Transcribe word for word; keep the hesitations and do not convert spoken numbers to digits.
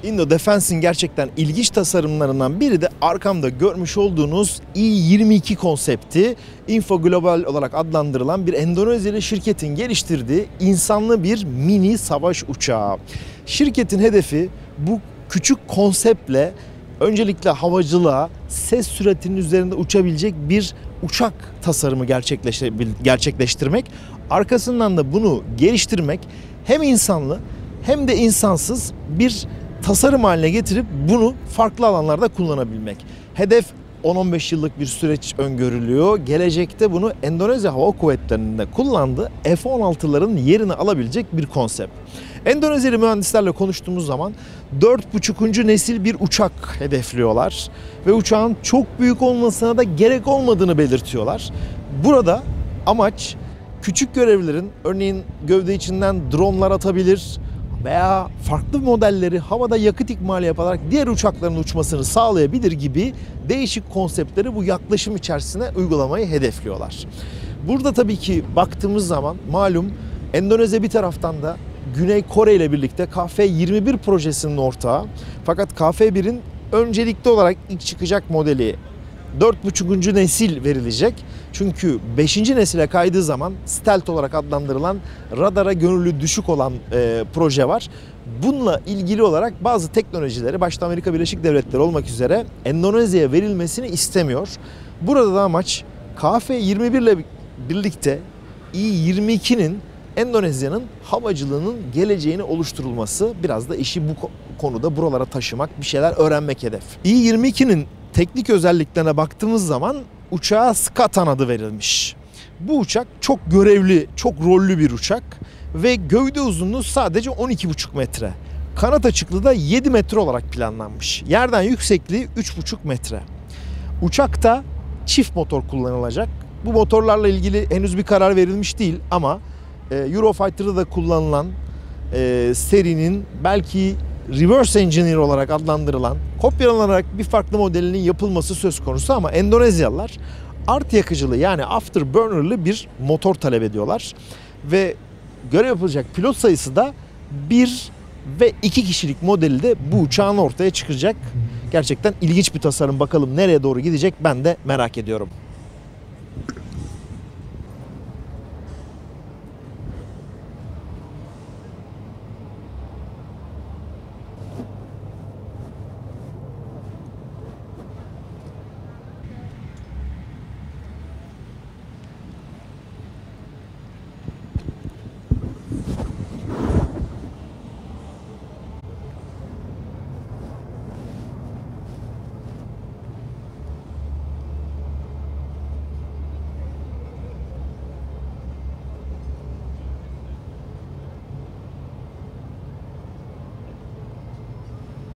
Indo Defense'in gerçekten ilginç tasarımlarından biri de arkamda görmüş olduğunuz İ yirmi iki konsepti. Info Global olarak adlandırılan bir Endonezyalı şirketin geliştirdiği insanlı bir mini savaş uçağı. Şirketin hedefi bu küçük konseptle öncelikle havacılığa ses süratinin üzerinde uçabilecek bir uçak tasarımı gerçekleştirmek. Arkasından da bunu geliştirmek, hem insanlı hem de insansız bir tasarım haline getirip bunu farklı alanlarda kullanabilmek. Hedef on on beş yıllık bir süreç öngörülüyor. Gelecekte bunu Endonezya Hava Kuvvetleri'nin de kullandığı F on altıların yerini alabilecek bir konsept. Endonezyalı mühendislerle konuştuğumuz zaman dört buçukuncu nesil bir uçak hedefliyorlar ve uçağın çok büyük olmasına da gerek olmadığını belirtiyorlar. Burada amaç küçük görevlerin, örneğin gövde içinden dronlar atabilir veya farklı modelleri havada yakıt ikmali yaparak diğer uçakların uçmasını sağlayabilir gibi değişik konseptleri bu yaklaşım içerisine uygulamayı hedefliyorlar. Burada tabii ki baktığımız zaman malum Endonezya bir taraftan da Güney Kore ile birlikte K F yirmi bir projesinin ortağı. Fakat K F bir'in öncelikli olarak ilk çıkacak modeli dört buçukuncu nesil verilecek. Çünkü beşinci nesile kaydığı zaman stealth olarak adlandırılan radara gönüllü düşük olan e, proje var. Bununla ilgili olarak bazı teknolojileri başta Amerika Birleşik Devletleri olmak üzere Endonezya'ya verilmesini istemiyor. Burada da amaç K F yirmi bir ile birlikte İ yirmi ikinin Endonezya'nın havacılığının geleceğini oluşturulması, biraz da işi bu konuda buralara taşımak, bir şeyler öğrenmek hedef. İ yirmi ikinin teknik özelliklerine baktığımız zaman uçağa Skatan adı verilmiş. Bu uçak çok görevli, çok rollü bir uçak ve gövde uzunluğu sadece on iki buçuk metre. Kanat açıklığı da yedi metre olarak planlanmış. Yerden yüksekliği üç buçuk metre. Uçakta çift motor kullanılacak. Bu motorlarla ilgili henüz bir karar verilmiş değil ama Eurofighter'da da kullanılan e, serinin belki reverse engineer olarak adlandırılan, kopyalanarak bir farklı modelinin yapılması söz konusu ama Endonezyalılar art yakıcılı yani afterburner'lı bir motor talep ediyorlar. Ve görev yapılacak pilot sayısı da bir ve iki kişilik modeli de bu uçağın ortaya çıkacak. Gerçekten ilginç bir tasarım. Bakalım nereye doğru gidecek ben de merak ediyorum.